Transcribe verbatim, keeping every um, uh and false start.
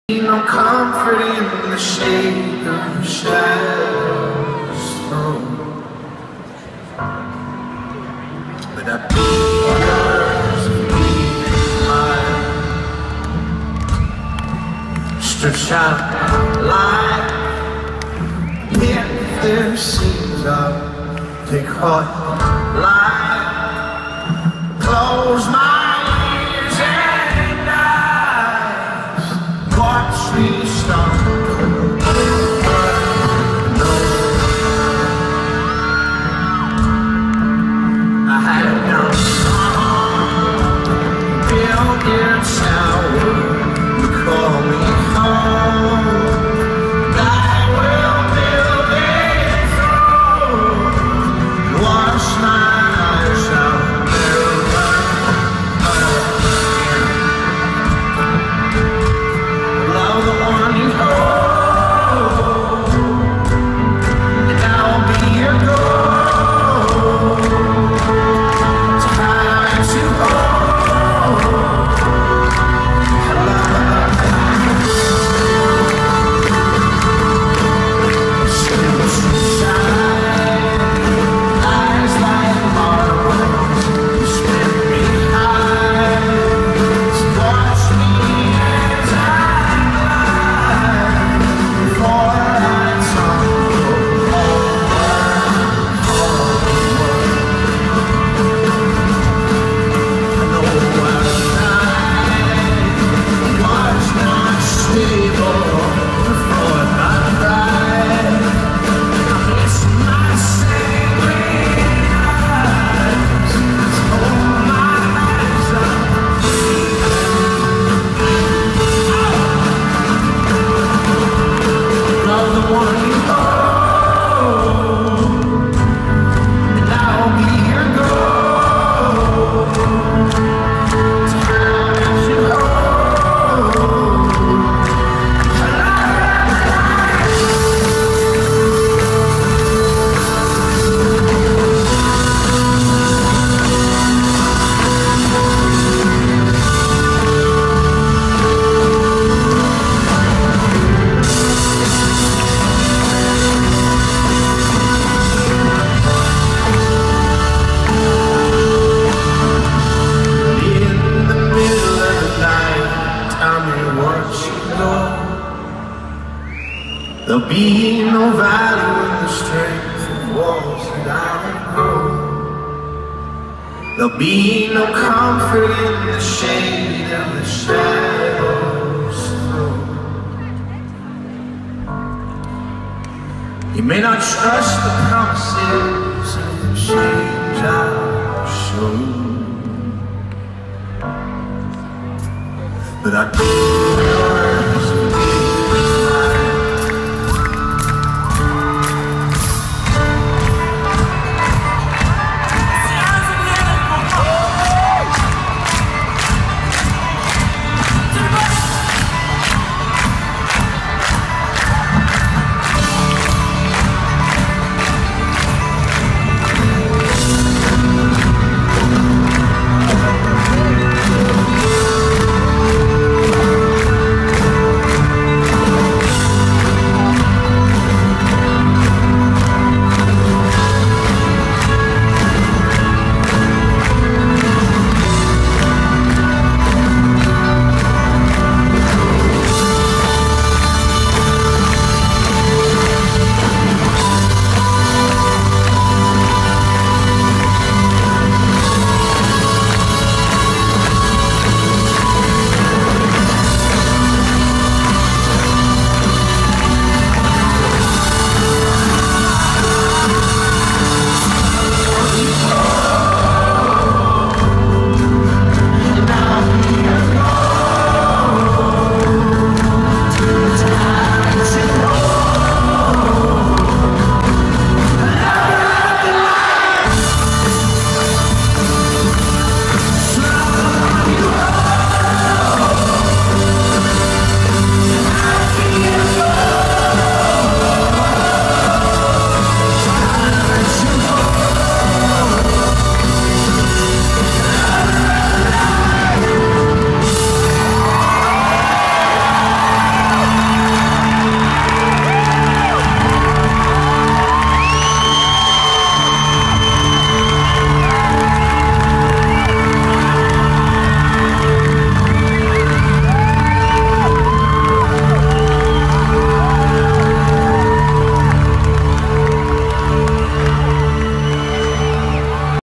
No comfort in the shade of shadows thrown, but I yours mine. Stretch out life, if there seems I'll take heart life. Close my ears and eyes, watch me start. I had no song, built your tower, call me home. I will build it through, wash my eyes out. Love the one you hold, and I'll be your goal. Time to hold. Still shine, eyes like marble, spin me high, watch me as I there'll be no value in the strength of walls that I grow. There'll be no comfort in the shade of the shadows throw. You may not trust the promises of the change I'll show, but I do.